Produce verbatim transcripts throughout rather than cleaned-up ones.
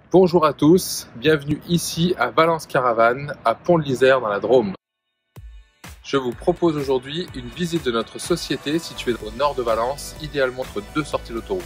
Bonjour à tous, bienvenue ici à Valence Caravane, à Pont-de-l'Isère dans la Drôme. Je vous propose aujourd'hui une visite de notre société située au nord de Valence, idéalement entre deux sorties d'autoroute.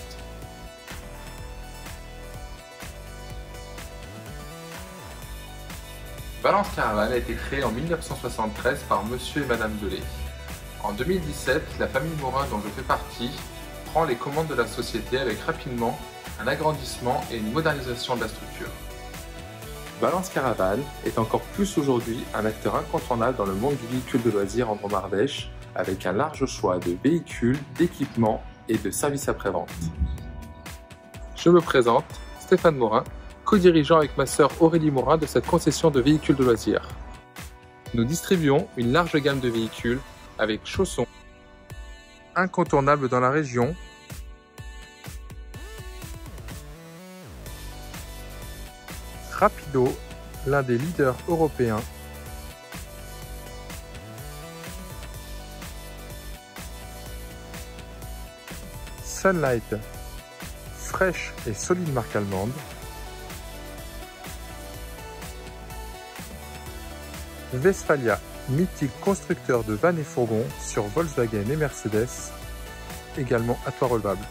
Valence Caravane a été créée en mille neuf cent soixante-treize par Monsieur et Madame Delay. En deux mille dix-sept, la famille Morin dont je fais partie prend les commandes de la société avec rapidement un agrandissement et une modernisation de la structure. Valence Caravane est encore plus aujourd'hui un acteur incontournable dans le monde du véhicule de loisirs en Drôme-Ardèche, avec un large choix de véhicules, d'équipements et de services après-vente. Je me présente, Stéphane Morin, co-dirigeant avec ma sœur Aurélie Morin de cette concession de véhicules de loisirs. Nous distribuons une large gamme de véhicules avec chaussons, incontournables dans la région, Rapido, l'un des leaders européens, Sunlight, fraîche et solide marque allemande, Westfalia, mythique constructeur de vannes et fourgons sur Volkswagen et Mercedes, également à toit relevable.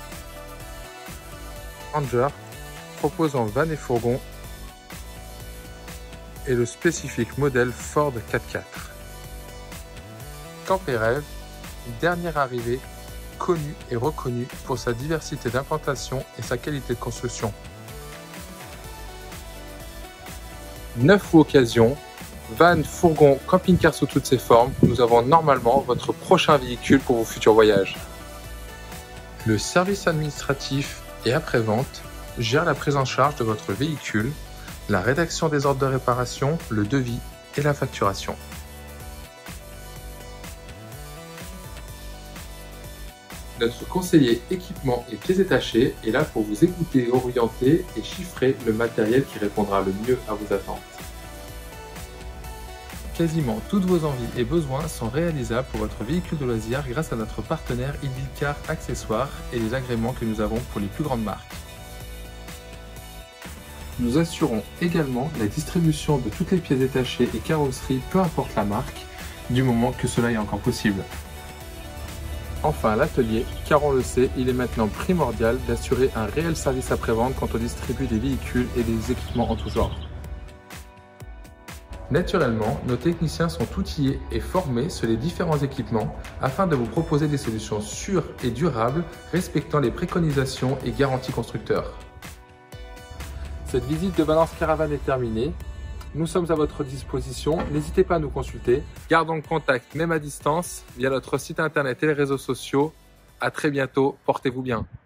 Ranger, proposant vannes et fourgons, et le spécifique modèle Ford quatre-quatre. Camp et Rêve, dernière arrivée, connue et reconnue pour sa diversité d'implantation et sa qualité de construction. Neuf ou occasion, van, fourgon, camping-car sous toutes ses formes, nous avons normalement votre prochain véhicule pour vos futurs voyages. Le service administratif et après-vente gère la prise en charge de votre véhicule, la rédaction des ordres de réparation, le devis et la facturation. Notre conseiller équipement et pièces détachées est là pour vous écouter, orienter et chiffrer le matériel qui répondra le mieux à vos attentes. Quasiment toutes vos envies et besoins sont réalisables pour votre véhicule de loisir grâce à notre partenaire Idilcar Accessoires et les agréments que nous avons pour les plus grandes marques. Nous assurons également la distribution de toutes les pièces détachées et carrosseries, peu importe la marque, du moment que cela est encore possible. Enfin, l'atelier, car on le sait, il est maintenant primordial d'assurer un réel service après-vente quand on distribue des véhicules et des équipements en tout genre. Naturellement, nos techniciens sont outillés et formés sur les différents équipements afin de vous proposer des solutions sûres et durables respectant les préconisations et garanties constructeurs. Cette visite de Valence Caravane est terminée. Nous sommes à votre disposition. N'hésitez pas à nous consulter. Gardons le contact même à distance via notre site internet et les réseaux sociaux. À très bientôt. Portez-vous bien.